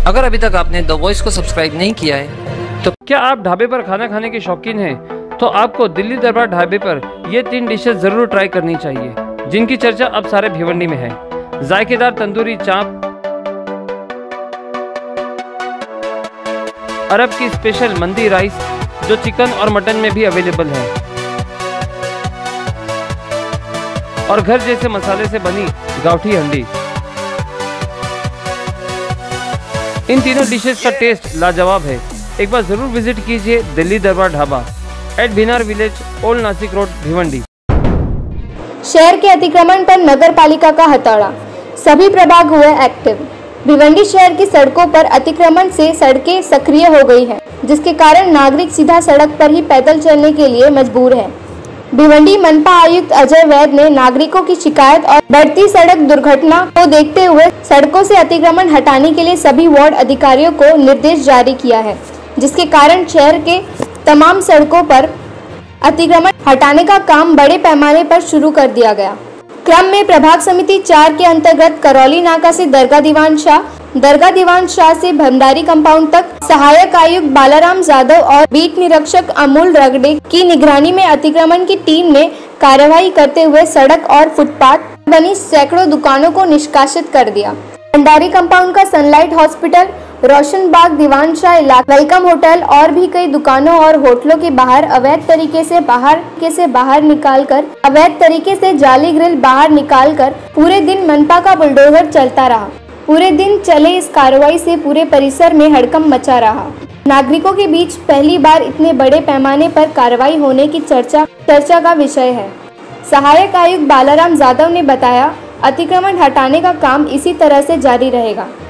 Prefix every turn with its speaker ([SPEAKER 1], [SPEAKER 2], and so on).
[SPEAKER 1] अगर अभी तक आपने द वॉइस को सब्सक्राइब नहीं किया है तो
[SPEAKER 2] क्या आप ढाबे पर खाना खाने के शौकीन हैं? तो आपको दिल्ली दरबार ढाबे पर ये 3 डिशेस जरूर ट्राई करनी चाहिए, जिनकी चर्चा अब सारे भिवंडी में है। जायकेदार तंदूरी चाप, अरब की स्पेशल मंदी राइस जो चिकन और मटन में भी अवेलेबल है, और घर जैसे मसाले से बनी गावठी हंडी। इन तीनों डिशेस का टेस्ट लाजवाब है। एक बार जरूर विजिट कीजिए Delhi Darbar Dhaba at Bhinar village, old Nashik road, Bhiwandi.
[SPEAKER 3] शहर के अतिक्रमण पर नगर पालिका का हथौड़ा, सभी प्रभाग हुए एक्टिव। भिवंडी शहर की सड़कों पर अतिक्रमण से सड़कें सक्रिय हो गई हैं, जिसके कारण नागरिक सीधा सड़क पर ही पैदल चलने के लिए मजबूर हैं। भिवंडी मनपा आयुक्त अजय वैद ने नागरिकों की शिकायत और बढ़ती सड़क दुर्घटना को देखते हुए सड़कों से अतिक्रमण हटाने के लिए सभी वार्ड अधिकारियों को निर्देश जारी किया है, जिसके कारण शहर के तमाम सड़कों पर अतिक्रमण हटाने का काम बड़े पैमाने पर शुरू कर दिया गया। क्रम में प्रभाग समिति 4 के अंतर्गत करौली नाका से दरगाह दीवान शाह से भंडारी कंपाउंड तक सहायक आयुक्त बालाराम यादव और बीट निरीक्षक अमूल रगड़े की निगरानी में अतिक्रमण की टीम ने कार्यवाही करते हुए सड़क और फुटपाथ बनी सैकड़ों दुकानों को निष्कासित कर दिया। भंडारी कंपाउंड का सनलाइट हॉस्पिटल, रोशन बाग, दीवान शाह इलाका, वेलकम होटल और भी कई दुकानों और होटलों के बाहर अवैध तरीके से अवैध तरीके से जाली ग्रिल बाहर निकालकर पूरे दिन मनपा का बुलडोजर चलता रहा। पूरे दिन चले इस कार्रवाई से पूरे परिसर में हड़कंप मचा रहा। नागरिकों के बीच पहली बार इतने बड़े पैमाने पर कार्रवाई होने की चर्चा का विषय है। सहायक आयुक्त बालाराम यादव ने बताया, अतिक्रमण हटाने का काम इसी तरह से जारी रहेगा।